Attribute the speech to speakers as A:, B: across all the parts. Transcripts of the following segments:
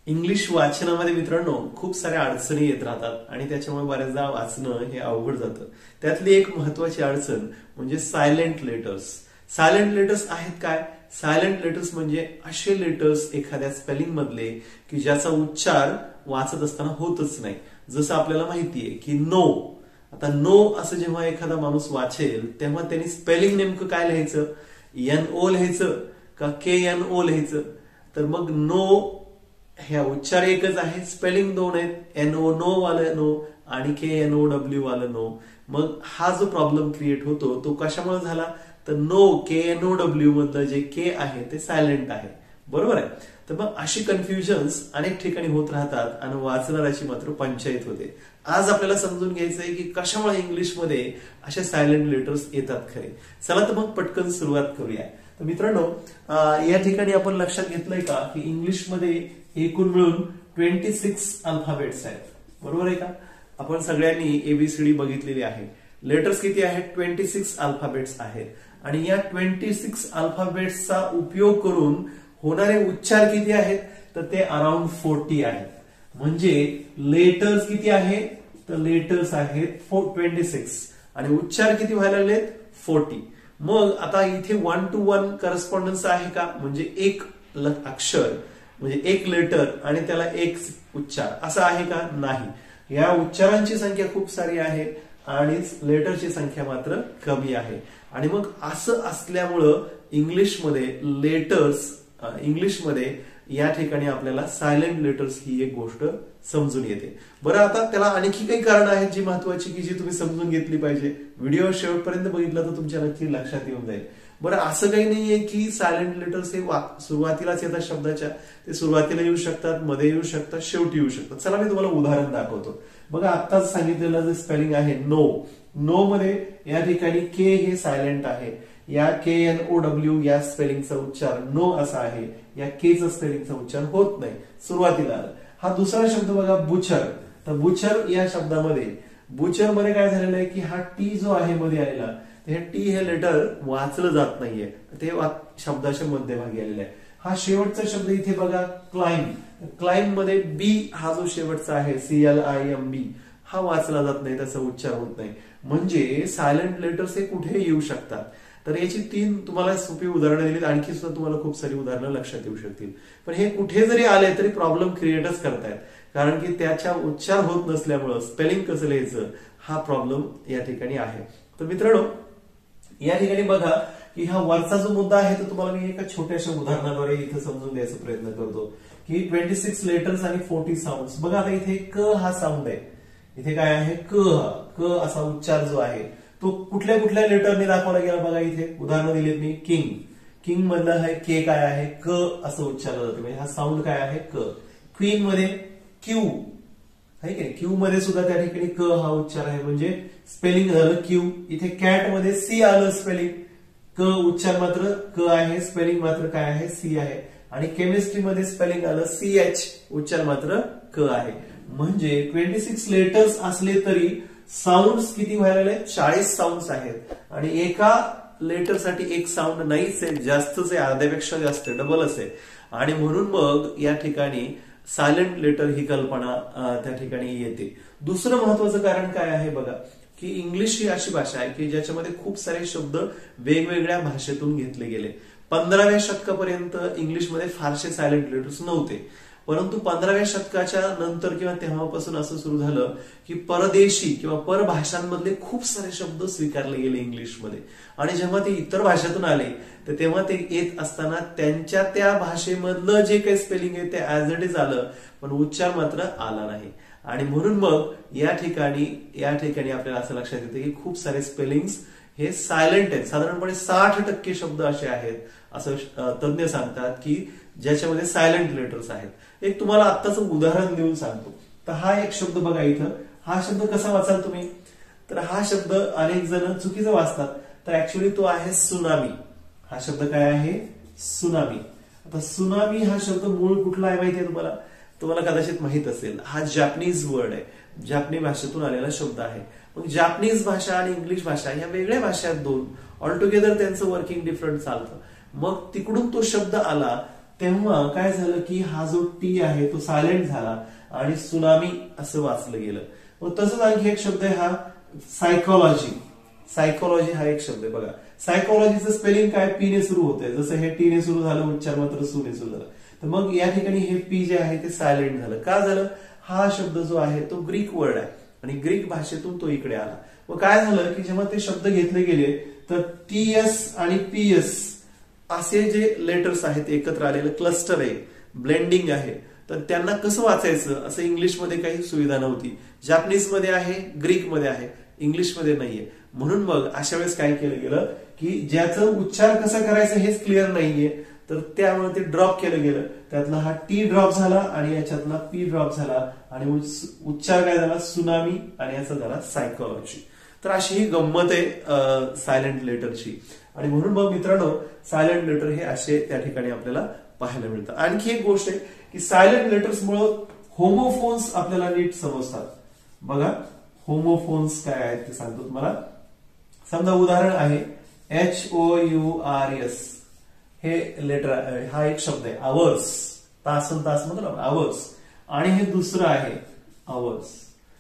A: English वाचनामध्ये मित्रांनो खूप साऱ्या अडचणी येत राहतात आणि त्याच्यामुळे बऱ्याचदा वाचणं हे अवघड जातं. त्यातली एक महत्वाची अडचण म्हणजे सायलेंट लेटर्स. सायलेंट लेटर्स आहेत काय? सायलेंट लेटर्स म्हणजे असे लेटर्स एखाद्या स्पेलिंग मधले की ज्याचा उच्चार वाचत असताना होतच नाही. जसं आपल्याला माहितीये की नो. आता नो असं जेव्हा एखादा माणूस वाचेल तेव्हा त्यांनी स्पेलिंग नेमकं काय लिहायचं? NO लिहायचं का KNO लिहायचं? तर मग नो ह्या उच्चार एकच आहे, स्पेलिंग दोन आहेत, NO नो वाला नो आणि KNOW वाला नो. मग हा जो प्रॉब्लेम क्रिएट होतो तो कशामुळे झाला? तर नो KNOW मधलं जे के आहे ते सायलेंट आहे. बरोबर आहे. तर मग अशी कन्फ्युजन्स अनेक ठिकाणी होत राहतात आणि वाचणाऱ्याची मात्र पंचायत होते. आज आपल्याला समजून घ्यायचंय की कशामुळे इंग्लिशमध्ये असे सायलेंट लेटर्स येतात खरे. चला तर मग पटकन सुरुवात करूया. तर मित्रांनो, या ठिकाणी आपण लक्षात घेतलंय का की इंग्लिशमध्ये एकूण मिळून 26 अल्फाबेट्स आहेत. बरोबर आहे का? आपण सगळ्यांनी ABCD बघितलेली आहे. लेटर्स किती आहेत? 26 अल्फाबेट्स आहेत. आणि या 26 अल्फाबेट्सचा उपयोग करून होणारे उच्चार किती आहेत? तर ते अराउंड 40 आहेत. म्हणजे लेटर्स किती आहेत? तर लेटर्स आहेत 26 आणि उच्चार किती व्हायला लागलेत? 40. मग आता इथे 1 to 1 करस्पॉन्डन्स आहे का? म्हणजे एक अक्षर म्हणजे एक लेटर आणि त्याला एक उच्चार असं आहे का? नाही. या उच्चारांची संख्या खूप सारी आहे आणि लेटरची संख्या मात्र कमी आहे. आणि मग असं असल्यामुळं इंग्लिशमध्ये या ठिकाणी आपल्याला सायलेंट लेटर्स ही एक गोष्ट समजून येते. बरं, आता त्याला आणखी काही कारण आहेत जी महत्वाची की जी तुम्ही समजून घेतली पाहिजे. व्हिडिओ शेवटपर्यंत बघितला तर तुमच्या नक्की लक्षात येऊन जाईल. बरं, असं काही नाहीये की सायलेंट लेटर्स हे सुरुवातीलाच येतात शब्दाच्या. ते सुरुवातीला येऊ शकतात, मध्ये येऊ शकतात, शेवटी येऊ शकतात. चला मी तुम्हाला उदाहरण दाखवतो. बघा, आत्ताच सांगितलेलं जे स्पेलिंग आहे नो. नो मध्ये या ठिकाणी के हे सायलेंट आहे. या KNOW या स्पेलिंगचा उच्चार नो असा आहे. या केचा स्पेलिंगचा उच्चार होत नाही सुरुवातीला. हा दुसरा शब्द बघा, बुचर. तर बुचर या शब्दामध्ये बुचर मध्ये काय झालेलं आहे की हा टी जो आहे मध्ये आलेला, हे टी हे लेटर वाचलं जात नाहीये. ते शब्दाच्या मध्यभागी आलेलं आहे. हा शेवटचा शब्द इथे बघा, क्लाइंब. क्लाइंब मध्ये बी हा जो शेवटचा आहे CLIMB हा वाचला जात नाही, त्याचा उच्चार होत नाही. म्हणजे सायलेंट लेटर्स हे कुठे येऊ शकतात. तर याची 3 तुम्हाला सोपी उदाहरणं दिलीत. आणखी सुद्धा तुम्हाला खूप सारी उदाहरणं लक्षात येऊ शकतील. पण हे कुठे जरी आले तरी प्रॉब्लेम क्रिएटच करतायत. कारण की त्याच्या उच्चार होत नसल्यामुळं स्पेलिंग कसं लिहायचं हा प्रॉब्लेम या ठिकाणी आहे. तर मित्रांनो, या ठिकाणी बघा की हा वरचा जो मुद्दा आहे तो तुम्हाला मी एका छोट्याशा उदाहरणाद्वारे इथे समजून द्यायचा प्रयत्न करतो की 26 लेटर्स आणि 40 साऊंड. बघा, आता इथे क हा साऊंड आहे. इथे काय आहे? क असा उच्चार जो आहे तो कुठल्या कुठल्या लेटरने दाखवला गेला बघा. इथे उदाहरणं दिलीत मी. किंग मधलं आहे के काय आहे? क असं उच्चारलं जातं. म्हणजे हा साऊंड काय आहे? क. क्वीन मध्ये क्यू आहे की क्यू मध्ये सुद्धा त्या ठिकाणी क हा उच्चार आहे. म्हणजे स्पेलिंग झालं क्यू. इथे कॅट मध्ये सी आलं स्पेलिंग. क उच्चार मात्र क आहे, स्पेलिंग मात्र काय आहे? सी आहे. आणि केमिस्ट्रीमध्ये स्पेलिंग आलं CH, उच्चार मात्र क आहे. म्हणजे 26 लेटर्स असले तरी साऊंड्स किती व्हायला लागले? 40 साऊंड्स आहेत. आणि एका लेटरसाठी एक साऊंड नाहीच आहे, जास्तच आहे, अर्ध्यापेक्षा जास्त, डबलच आहे. आणि म्हणून मग या ठिकाणी सायलेंट लेटर ही कल्पना त्या ठिकाणी येते. दुसरं महत्वाचं कारण काय आहे बघा की इंग्लिश ही अशी भाषा आहे की ज्याच्यामध्ये खूप सारे शब्द वेगवेगळ्या भाषेतून घेतले गेले. 15व्या शतकापर्यंत इंग्लिशमध्ये फारसे सायलेंट लेटर्स नव्हते. परंतु 15व्या शतकाच्या नंतर किंवा तेव्हापासून असं सुरू झालं की परदेशी किंवा परभाषांमधले खूप सारे शब्द स्वीकारले गेले इंग्लिशमध्ये. आणि जेव्हा ते इतर भाषेतून आले तर तेव्हा ते येत असताना त्यांच्या त्या भाषेमधलं जे काही स्पेलिंग आहे ते ऍज इट इज आलं, पण उच्चार मात्र आला नाही. आणि म्हणून मग या ठिकाणी आपल्याला असं लक्षात येतं की खूप सारे स्पेलिंग्स हे सायलेंट आहेत. साधारणपणे 60% शब्द असे आहेत असं तज्ञ सांगतात की ज्याच्यामध्ये सायलेंट लेटर्स आहेत. एक तुम्हाला आत्ताच उदाहरण देऊन सांगतो. तर हा एक शब्द बघा इथं. हा शब्द कसा वाचाल तुम्ही? तर हा शब्द अनेक जण चुकीचं वाचतात. तर ऍक्च्युअली तो आहे सुनामी. हा शब्द काय आहे? सुनामी. आता सुनामी हा शब्द मूळ कुठला आहे माहितीये तुम्हाला? तुम्हाला कदाचित माहित असेल. हा जॅपनीज वर्ड आहे, जॅपनी भाषेतून आलेला शब्द आहे. मग जॅपनीज भाषा आणि इंग्लिश भाषा या वेगळ्या भाषा आहेत दोन. ऑल टुगेदर त्यांचं वर्किंग डिफरंट चालतं. मग तिकडून तो शब्द आला तेव्हा काय झालं की हा जो टी आहे तो सायलेंट झाला आणि सुनामी असं वाचलं गेलं. मग तसंच आणखी एक शब्द आहे हा सायकोलॉजी. सायकोलॉजी हा एक शब्द आहे बघा. सायकोलॉजीचं स्पेलिंग काय पी ने सुरू होतंय, जसं हे टी ने सुरू झालं उच्चार मात्र सु ने सुरू झालं. तर मग या ठिकाणी हे पी जे आहे ते सायलेंट झालं. का झालं? हा शब्द जो आहे तो ग्रीक वर्ड आहे आणि ग्रीक भाषेतून तो इकडे आला. मग काय झालं की जेव्हा ते शब्द घेतले गेले तर टीएस आणि पीएस असे जे लेटर्स आहेत एकत्र आलेलं क्लस्टर आहे, ब्लेंडिंग आहे, तर त्यांना कसं वाचायचं असं इंग्लिशमध्ये काही सुविधा नव्हती. जापनीजमध्ये आहे, ग्रीकमध्ये आहे, इंग्लिशमध्ये नाहीये. म्हणून मग अशा वेळेस काय केलं गेलं की ज्याचं उच्चार कसा करायचं हेच क्लिअर नाहीये, तर त्यामुळे ते ड्रॉप केलं गेलं. त्यातला हा टी ड्रॉप झाला आणि याच्यातला पी ड्रॉप झाला आणि उच्चार काय झाला सुनामी आणि याचा झाला सायकोलॉजी. तर अशी ही गंमत आहे सायलेंट लेटरची. आणि म्हणून मग मित्रांनो सायलेंट लेटर हे असे त्या ठिकाणी आपल्याला पाहायला मिळतं. आणखी एक गोष्ट आहे की सायलेंट लेटर्समुळे होमोफोन्स आपल्याला नीट समजतात. बघा होमोफोन्स काय आहेत ते सांगतो तुम्हाला. समजा उदाहरण आहे HOURS हे लेटर, हा एक शब्द आहे आवर्स, तासन तास मतलब आवर्स, आणि हे दुसरं आहे आवर्स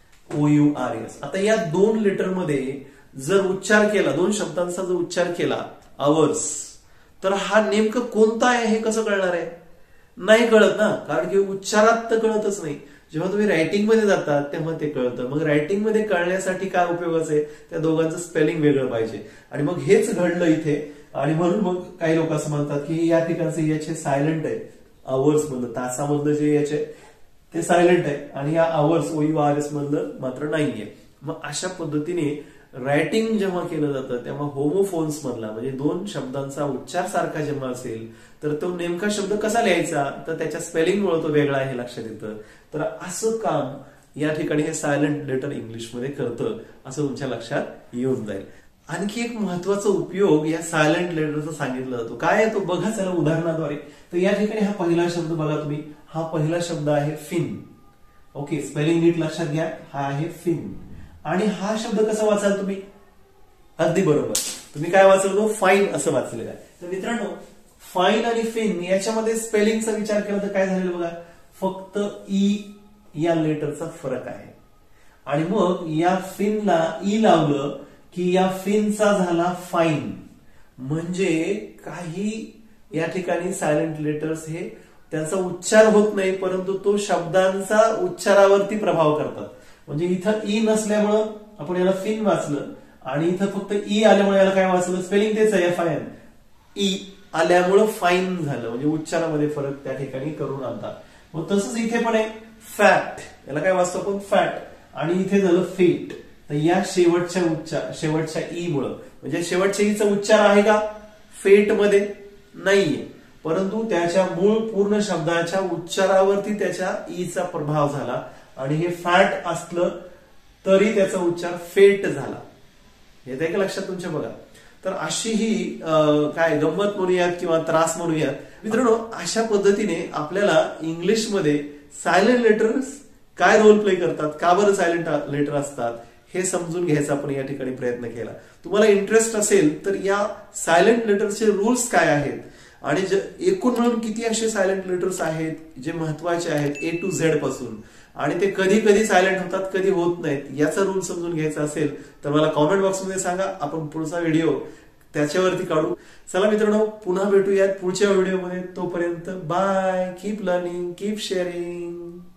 A: OURS. आता या दोन लेटर मध्ये जर उच्चार केला, दोन शब्दांचा जर उच्चार केला आवर्स, तर हा नेमकं कोणता आहे हे कसं कळणार आहे? नाही कळत ना, कारण की उच्चारात तर कळतच नाही. जेव्हा तुम्ही रायटिंग मध्ये जातात तेव्हा ते कळतं. मग रायटिंग मध्ये कळण्यासाठी काय उपयोगाचं आहे? त्या दोघांचं स्पेलिंग वेगळं पाहिजे. आणि मग हेच घडलं इथे. आणि म्हणून मग काही लोक असं म्हणतात की या ठिकाणचे याचे सायलेंट आहे, आवर्स मधलं तासामधलं जे याचे ते सायलेंट आहे आणि या आवर्स OURS मधलं मात्र नाहीये. मग अशा पद्धतीने रायटिंग जेव्हा केलं जातं तेव्हा होमोफोन्स मधला म्हणजे दोन शब्दांचा उच्चार सारखा जेव्हा असेल तर तो नेमका शब्द कसा लिहायचा, तर त्याच्या स्पेलिंगमुळे तो वेगळा आहे हे लक्षात येतं. तर असं काम या ठिकाणी हे सायलेंट लेटर इंग्लिशमध्ये करतं असं तुमच्या लक्षात येऊन जाईल. आणखी एक महत्वाचा उपयोग या सायलेंट लेटरचा सांगितला जातो. काय आहे तो बघा चला उदाहरणाद्वारे. तर या ठिकाणी हा पहिला शब्द बघा तुम्ही, हा पहिला शब्द आहे फिन. ओके, स्पेलिंग नीट लक्षात घ्या, हा आहे फिन. आणि हा शब्द कसा वाचाल तुम्ही? अगदी बरोबर, तुम्ही काय वाचलं? फाईन असं वाचलेलं आहे. तर मित्रांनो फाईन आणि फिन याच्यामध्ये स्पेलिंगचा विचार केला तर काय झालेलं बघा, फक्त ई या लेटरचा फरक आहे. आणि मग या फिनला ई लावलं की या फिनचा झाला फाईन. म्हणजे काही या ठिकाणी सायलेंट लेटर्स हे त्यांचा उच्चार होत नाही परंतु तो शब्दांचा उच्चारावरती प्रभाव करतात. म्हणजे इथं ई नसल्यामुळं आपण याला फिन वाचलं आणि इथं फक्त ई आल्यामुळे याला काय वाचलं? स्पेलिंग तेच आहे फाईन. ई आल्यामुळं फाईन झालं, म्हणजे उच्चारामध्ये फरक त्या ठिकाणी करून आणतात. मग तसंच इथे पण आहे फॅट, याला काय वाचतो आपण? फॅट. आणि इथे झालं फेट. तर या शेवटच्या ई मुळे म्हणजे शेवटच्या ईचा उच्चार आहे का फेट मध्ये? नाहीये, परंतु त्याच्या मूळ पूर्ण शब्दाच्या उच्चारावरती त्याच्या ईचा प्रभाव झाला आणि हे फॅट असलं तरी त्याचा उच्चार फेट झाला. येते का लक्षात तुमच्या? बघा, तर अशी ही काय गंमत म्हणूयात किंवा त्रास म्हणूयात. मित्रांनो अशा पद्धतीने आपल्याला इंग्लिशमध्ये सायलेंट लेटर्स काय रोल प्ले करतात, का बरं सायलेंट लेटर असतात हे समजून घ्यायचा आपण या ठिकाणी प्रयत्न केला. तुम्हाला इंटरेस्ट असेल तर या सायलेंट लेटरचे रूल्स काय आहेत आणि एकूण मिळून किती असे सायलेंट लेटर्स आहेत जे महत्वाचे आहेत A to Z पासून, आणि ते कधी कधी सायलेंट होतात कधी होत नाहीत, याचा रूल समजून घ्यायचा असेल तर मला कॉमेंट बॉक्समध्ये सांगा, आपण पुढचा व्हिडिओ त्याच्यावरती काढू. चला मित्रांनो पुन्हा भेटूयात पुढच्या व्हिडिओमध्ये. तोपर्यंत bye, keep learning, keep sharing.